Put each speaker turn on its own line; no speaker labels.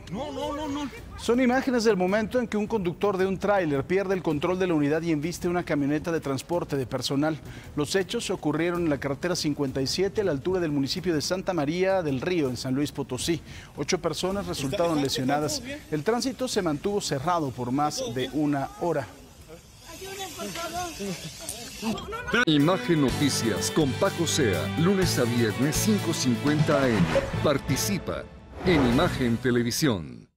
Son imágenes del momento en que un conductor de un tráiler pierde el control de la unidad y embiste una camioneta de transporte de personal. Los hechos ocurrieron en la carretera 57 a la altura del municipio de Santa María del Río, en San Luis Potosí. 8 personas resultaron lesionadas. El tránsito se mantuvo cerrado por más de una hora.
Imagen Noticias con Paco Sea, lunes a viernes 5:50 AM. Participa en Imagen Televisión.